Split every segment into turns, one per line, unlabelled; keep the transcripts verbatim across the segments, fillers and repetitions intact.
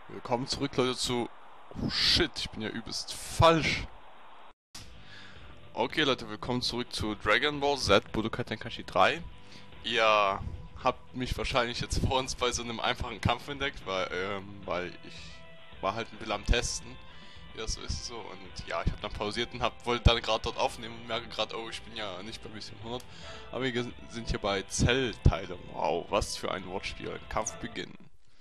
Willkommen zurück, Leute, zu... Oh shit, ich bin ja übelst falsch. Okay, Leute, willkommen zurück zu Dragon Ball Z Budokai Tenkaichi drei. Ihr habt mich wahrscheinlich jetzt vor uns bei so einem einfachen Kampf entdeckt, weil, ähm, weil ich war halt ein bisschen am Testen. Ja, so ist es so. Und ja, ich habe dann pausiert und hab, wollte dann gerade dort aufnehmen und merke gerade, oh, ich bin ja nicht bei Mission hundert. Aber wir sind hier bei Zellteilung. Wow, was für ein Wortspiel. Kampf beginnen.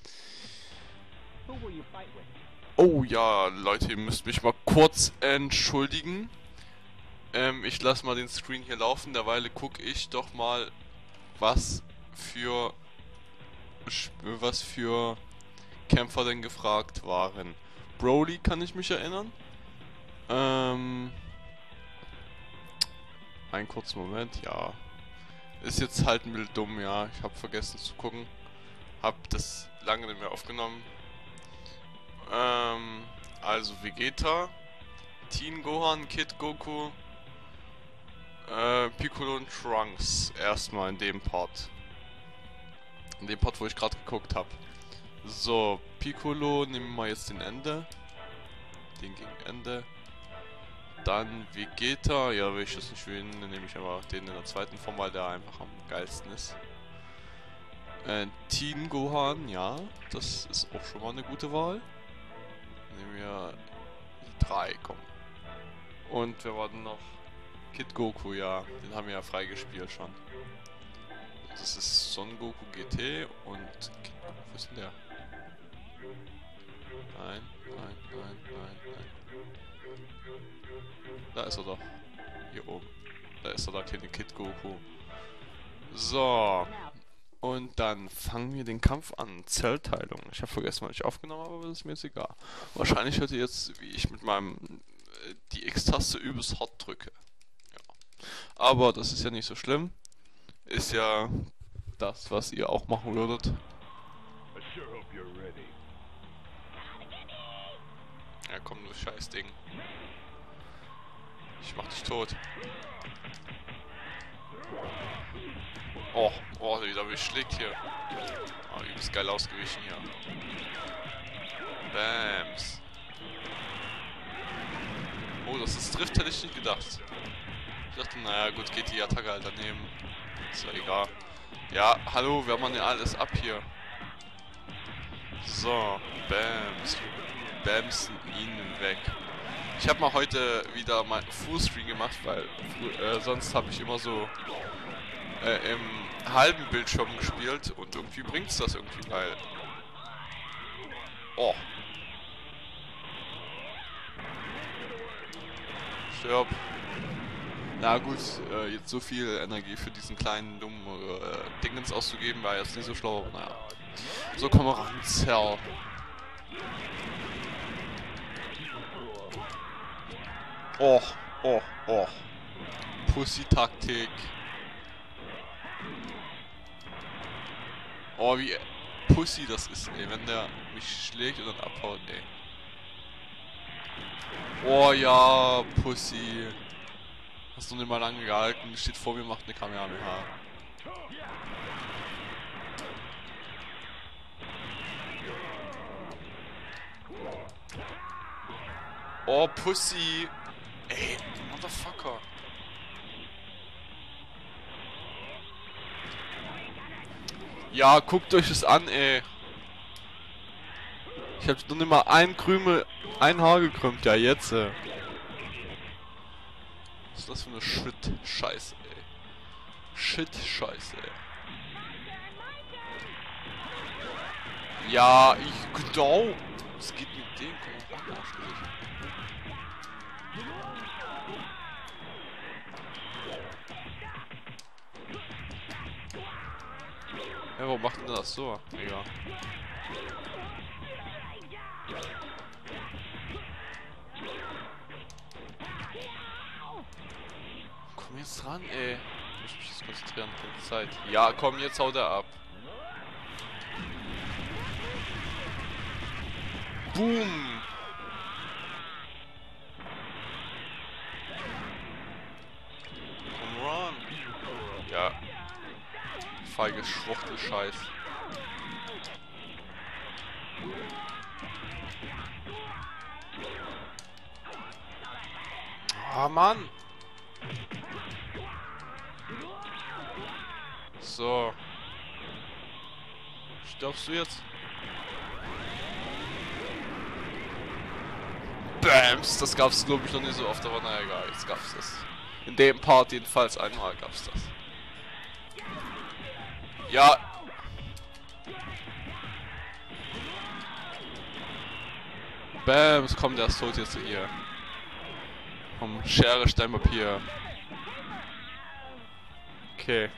Oh ja, Leute, ihr müsst mich mal kurz entschuldigen. Ähm, ich lasse mal den Screen hier laufen, derweil gucke ich doch mal, was für was für Kämpfer denn gefragt waren. Broly kann ich mich erinnern. Ähm, einen kurzen Moment, ja. Ist jetzt halt ein bisschen dumm, ja. Ich habe vergessen zu gucken. Hab das lange nicht mehr aufgenommen. Ähm, also Vegeta, Teen Gohan, Kid Goku, äh, Piccolo und Trunks erstmal in dem Part. In dem Part, wo ich gerade geguckt habe. So, Piccolo nehmen wir mal jetzt den Ende. Den gegen Ende. Dann Vegeta, ja, will ich das nicht wählen, dann nehme ich aber den in der zweiten Form, weil der einfach am geilsten ist. Äh, Teen Gohan, ja, das ist auch schon mal eine gute Wahl. Nehmen wir drei, komm. Und wir warten noch Kid Goku, ja, den haben wir ja freigespielt schon. Das ist Son Goku G T und Kid Goku, wo ist denn der? Nein, nein, nein, nein, nein. Da ist er doch. Hier oben. Da ist er, der kleine Kid Goku. So. Und dann fangen wir den Kampf an. Zellteilung. Ich habe vergessen, was ich aufgenommen habe, aber das ist mir jetzt egal. Wahrscheinlich hört ihr jetzt, wie ich mit meinem äh, die X-Taste übelst hart drücke. Ja. Aber das ist ja nicht so schlimm. Ist ja das, was ihr auch machen würdet. Ja, komm, du scheiß Ding. Ich mach dich tot. Oh, oh, wie der mich schlägt hier. Oh, übelst geil ausgewichen hier. Bams. Oh, das ist trifft, hätte ich nicht gedacht. Ich dachte, naja, gut, geht die Attacke halt daneben. Ist ja egal. Ja, hallo, wir haben ja alles ab hier. So, Bams. Bamsen ihn weg. Ich habe mal heute wieder mal Fullscreen gemacht, weil äh, sonst habe ich immer so äh, im halben Bildschirm gespielt und irgendwie bringt's das irgendwie, weil... Oh. Stirb. Na gut, äh, jetzt so viel Energie für diesen kleinen dummen äh, Dingens auszugeben, war jetzt nicht so schlau, aber naja. So, komm mal ran, Zell. Oh, oh, oh. Pussy-Taktik. Oh, wie Pussy das ist, ey. Wenn der mich schlägt und dann abhaut, ey. Oh ja, Pussy. Hast du nicht mal lange gehalten, steht vor mir, macht eine Kamehameha. Oh, Pussy. Ey, Motherfucker. Ja, guckt euch das an, ey. Ich hab nur nicht mal ein Krümel, ein Haar gekrümmt. Ja, jetzt, ey. Was ist das für eine Shit-Scheiße, ey. Shit-Scheiße, ey. Ja, ich genau. Was geht mit dem? Komm mal, Arschgesicht. Ja, warum macht denn das so? Egal. Komm jetzt ran, ey. Ich muss mich jetzt konzentrieren, keine Zeit. Ja, komm, jetzt haut er ab. Boom! Komm ran! Ja. Feige Schwuchtel-Scheiß. Ah, Mann! So. Stirbst du jetzt? Bams! Das gab's glaube ich noch nie so oft, aber naja, egal, jetzt gab's das. In dem Part jedenfalls einmal gab's das. Ja! Bams! Komm, der ist tot jetzt hier. Vom Schere, Stein, Papier. Okay.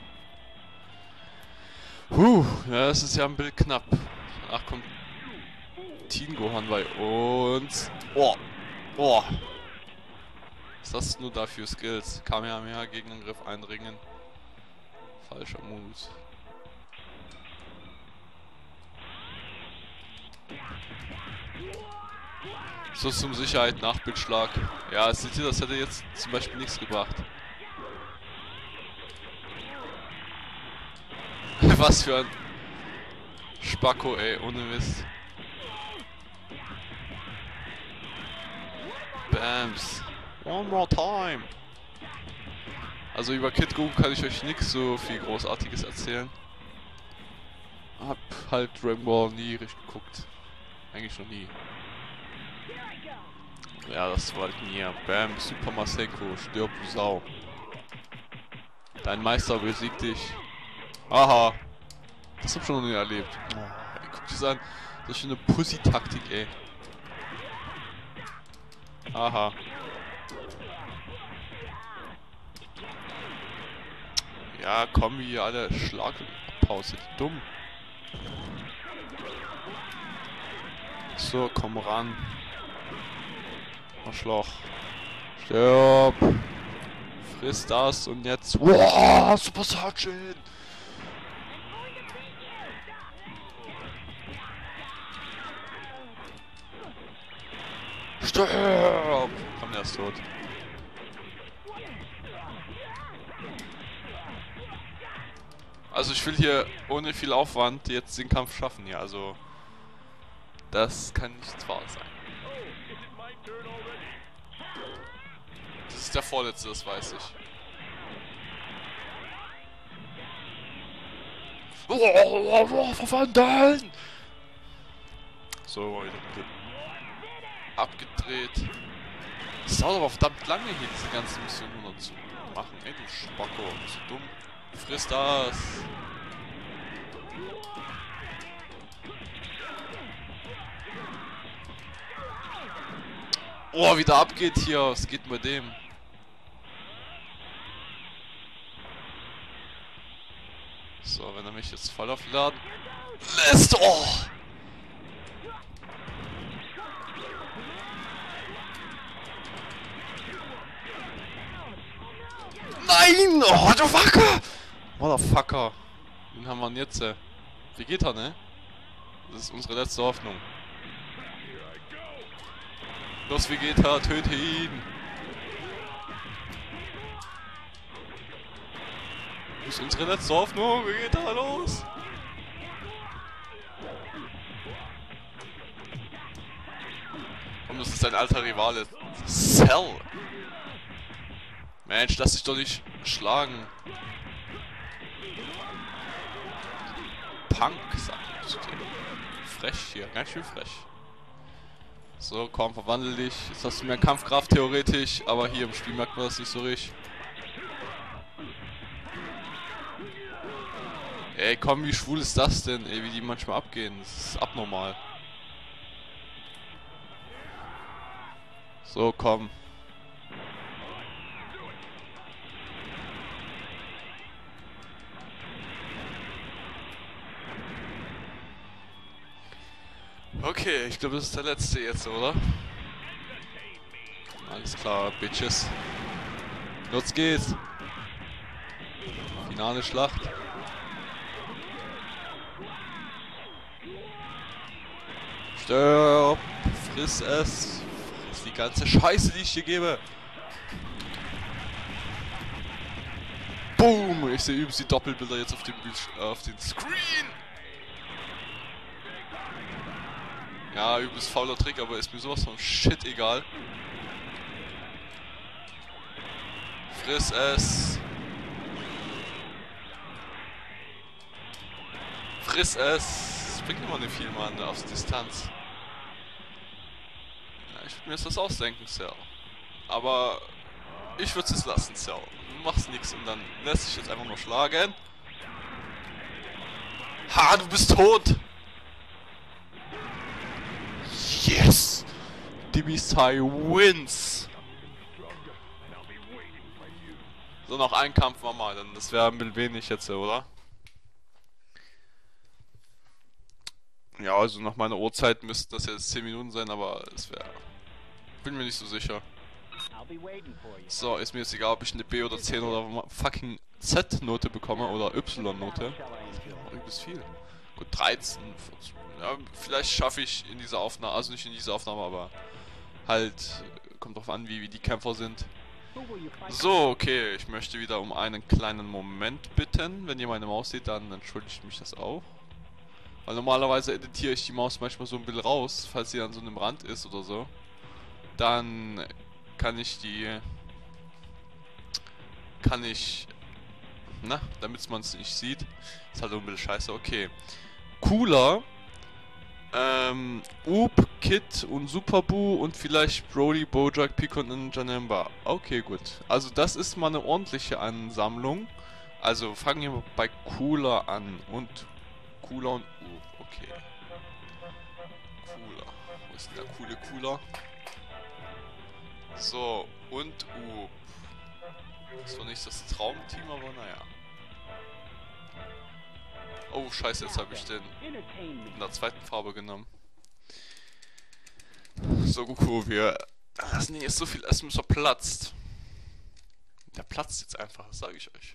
Huh, ja, das ist ja ein Bild knapp. Ach komm. Teen Gohan bei uns. Oh. Oh. Was hast du nur dafür Skills? Kamehameha, Gegenangriff, Einringen. Falscher Mut. So zum Sicherheit Nachbildschlag. Ja, seht ihr, das hätte jetzt zum Beispiel nichts gebracht. Was für ein Spacko, ey, ohne Mist. Bams. One more time. Also über Kid Goku kann ich euch nichts so viel Großartiges erzählen. Hab halt Dragon Ball nie richtig geguckt. Eigentlich noch nie. Ja, das war halt mir. Bam, Super Maseko, stirb du Sau. Dein Meister besiegt dich. Aha. Das hab ich schon noch nie erlebt. Oh, ey, guck dir das an. Das ist schon eine Pussy-Taktik, ey. Aha. Ja, komm, wie ihr alle Schlagpause, dumm. So, komm ran. Arschloch. Stirb. Friss das und jetzt. Wow, Super Saiyan. Stirb. Komm, der ist tot. Also ich will hier ohne viel Aufwand jetzt den Kampf schaffen hier, also das kann nicht wahr sein. Das ist der vorletzte, das weiß ich. Oh, oh, oh, verwandeln! So, abgedreht. Das dauert aber verdammt lange hier, diese ganze Mission nur zu machen. Ey, du Spacko, bist du dumm? Friss das! Oh, wie der abgeht hier. Was geht bei dem? So, wenn er mich jetzt voll aufladen lässt. Oh! Nein! Oh, du Fucker! Motherfucker. Den haben wir jetzt. Äh. Vegeta, ne? Das ist unsere letzte Hoffnung. Los, Vegeta, töte ihn! Das ist unsere letzte Hoffnung, Vegeta, los! Und das ist ein alter Rivale. Cell! Mensch, lass dich doch nicht schlagen. Punk, sag ich zu dir. Frech hier, ganz schön frech. So, komm, verwandel dich. Jetzt hast du mehr Kampfkraft theoretisch, aber hier im Spiel merkt man das nicht so richtig. Ey, komm, wie schwul ist das denn? Ey, wie die manchmal abgehen. Das ist abnormal. So, komm. Okay, ich glaube, das ist der letzte jetzt, oder? Alles klar, Bitches. Los geht's. Finale Schlacht. Stirb. Friss es. Friss die ganze Scheiße, die ich dir gebe. Boom. Ich sehe übrigens die Doppelbilder jetzt auf dem, auf dem Screen. Ja, übelst fauler Trick, aber ist mir sowas von shit egal. Friss es. Friss es. Es bringt immer nicht viel, Mann, aus Distanz. Ja, ich würde mir jetzt was ausdenken, Cell. Aber ich würde es lassen, Cell. Du machst nichts und dann lässt sich jetzt einfach nur schlagen. Ha, du bist tot! Yes! Dibisai wins! So, noch einen Kampf machen wir, denn das wäre ein bisschen wenig jetzt, oder? Ja, also nach meiner Uhrzeit müssten das jetzt zehn Minuten sein, aber es wäre... Bin mir nicht so sicher. So, ist mir jetzt egal, ob ich eine B oder C oder fucking Z-Note bekomme oder Y-Note. Oh, übelst viel. Gut, dreizehn, vierzehn. Ja, vielleicht schaffe ich in dieser Aufnahme, also nicht in dieser Aufnahme, aber halt, kommt drauf an, wie, wie die Kämpfer sind. So, okay, ich möchte wieder um einen kleinen Moment bitten. Wenn ihr meine Maus seht, dann entschuldigt mich das auch. Weil normalerweise editiere ich die Maus manchmal so ein bisschen raus, falls sie an so einem Rand ist oder so. Dann kann ich die... Kann ich... Na, damit man es nicht sieht. Ist halt ein bisschen scheiße, okay. Cooler. Ähm, Oop, Kid und Superboo und vielleicht Brody, Bojack, Pico und Janemba. Okay, gut. Also das ist mal eine ordentliche Ansammlung. Also fangen wir bei Cooler an. Und Cooler und Oop, okay. Cooler. Wo ist denn der coole Cooler? So, und Oop. Das war nicht das Traumteam, aber naja. Oh, scheiße, jetzt habe ich den in der zweiten Farbe genommen. So, Goku, wir lassen ihn jetzt so viel essen, bis er platzt. Der platzt jetzt einfach, das sage ich euch.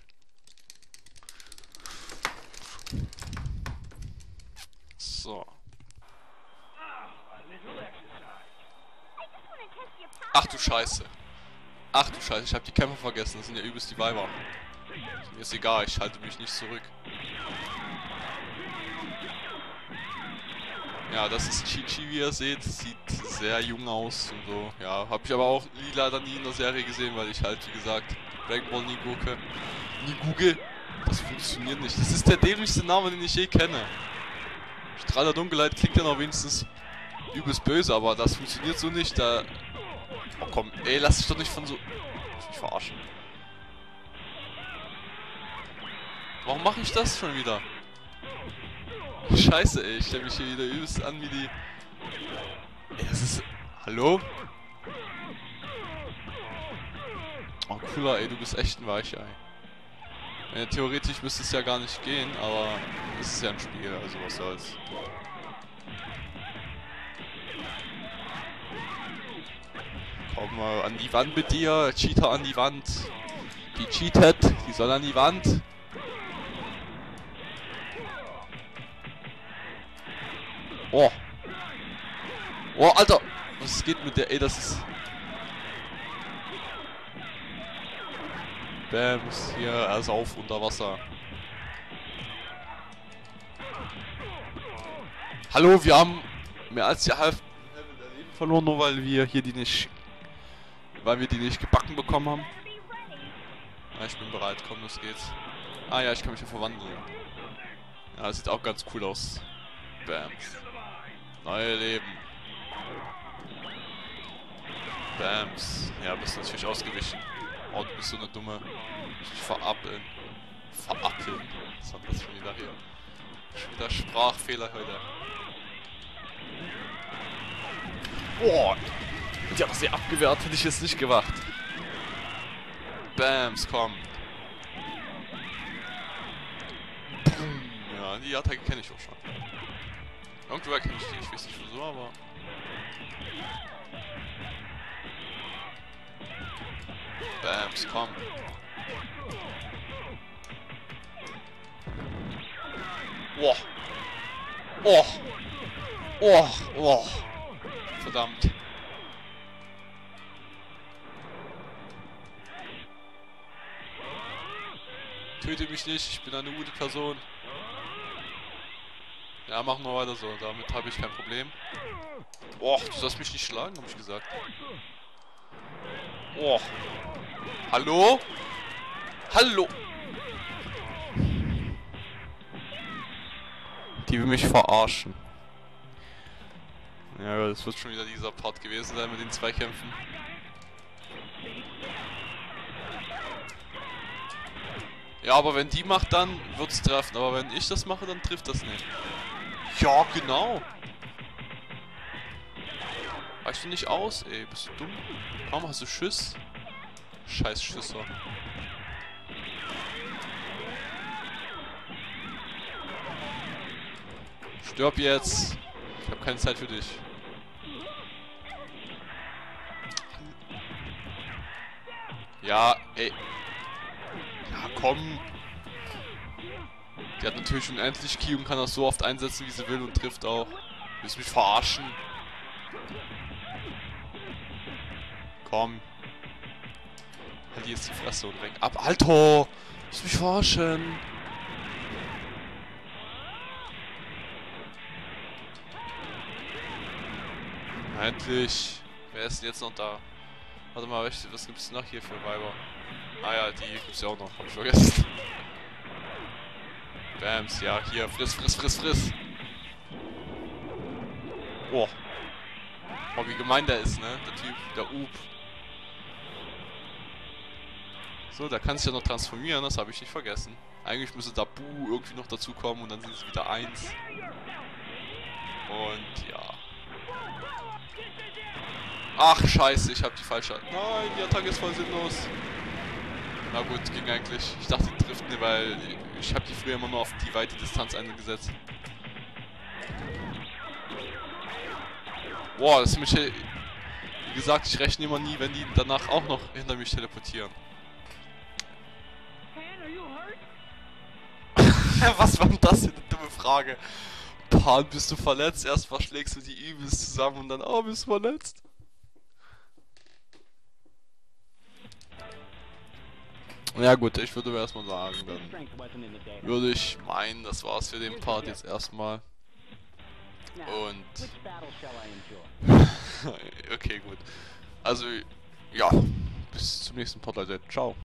So. Ach du Scheiße. Ach du Scheiße, ich habe die Kämpfer vergessen, das sind ja übelst die Weiber. Mir ist egal, ich halte mich nicht zurück. Ja, das ist Chi-Chi, wie ihr seht. Sieht sehr jung aus und so. Ja, habe ich aber auch leider nie in der Serie gesehen, weil ich halt, wie gesagt, Dragon Ball nie gucke. Nie google. Das funktioniert nicht. Das ist der dämlichste Name, den ich je kenne. Strahler Dunkelheit klingt ja noch wenigstens übelst böse, aber das funktioniert so nicht. Da... Oh komm, ey, lass dich doch nicht von so... Ich mich verarschen. Warum mache ich das schon wieder? Scheiße, ey, ich stelle mich hier wieder übelst an wie die... Ey, das ist... Hallo? Oh, cooler, ey, du bist echt ein Weichei. Ja, theoretisch müsste es ja gar nicht gehen, aber es ist ja ein Spiel, also was soll's. Komm mal an die Wand mit dir, Cheater an die Wand. Die cheatet, die soll an die Wand. Oh. Oh, Alter. Was geht mit der? Ey, das ist... Bams. Hier, er ist auf unter Wasser. Hallo, wir haben mehr als die Hälfte der Leben verloren, nur weil wir hier die nicht... Weil wir die nicht gebacken bekommen haben. Ja, ich bin bereit. Komm, los geht's. Ah ja, ich kann mich ja verwandeln. Ja, das sieht auch ganz cool aus. Bams. Neue Leben. Bams. Ja, bist natürlich ausgewichen. Oh, du bist so eine dumme... Verappeln. Verappeln. Was hat das schon wieder hier? Schon wieder Sprachfehler heute. Oh! Die hat sie abgewehrt, hätte ich jetzt nicht gewacht. Bams, komm. Ja, die Attacke kenne ich auch schon. Irgendwoher kenne ich die, ich weiß nicht wieso, aber... Bams, komm. Oh. Oh. Oh. Oh. Verdammt. Töte mich nicht, ich bin eine gute Person. Ja, machen wir weiter so, damit habe ich kein Problem. Oh, du sollst mich nicht schlagen, habe ich gesagt. Oh. Hallo? Hallo? Die will mich verarschen. Ja, das wird schon wieder dieser Part gewesen sein mit den zwei Kämpfen. Ja, aber wenn die macht, dann wird's treffen. Aber wenn ich das mache, dann trifft das nicht. Ja, genau. Weichst du nicht aus? Ey, bist du dumm? Warum hast du Schiss? Scheiß Schisser. Stirb jetzt. Ich habe keine Zeit für dich. Ja, ey. Ja, komm. Die hat natürlich unendlich Ki und kann das so oft einsetzen, wie sie will und trifft auch. Willst du mich verarschen? Komm. Halt jetzt die Fresse und weg. Ab, Alter! Willst du mich verarschen? Endlich. Wer ist denn jetzt noch da? Warte mal, was gibt's noch hier für Weiber? Ah ja, die gibt's ja auch noch. Hab ich vergessen. Bams, ja, hier, friss, friss, friss, friss. Oh. Oh, wie gemein der ist, ne? Der Typ, der Up. So, da kann sich ja noch transformieren, das habe ich nicht vergessen. Eigentlich müsste da Bu irgendwie noch dazu kommen und dann sind es wieder eins. Und ja. Ach, scheiße, ich habe die falsche... Nein, die Attacke ist voll sinnlos. Na gut, ging eigentlich. Ich dachte, die trifft ne, weil ich habe die früher immer nur auf die weite Distanz eingesetzt. Boah, das ist mich... Wie gesagt, ich rechne immer nie, wenn die danach auch noch hinter mich teleportieren. Was war denn das für eine dumme Frage? Pan, bist du verletzt? Erst verschlägst du die Übels zusammen und dann, oh, bist du verletzt? Ja gut, ich würde erstmal sagen, dann würde ich meinen, das war's für den Part jetzt erstmal. Und... okay, gut. Also, ja, bis zum nächsten Part, Leute. Ciao.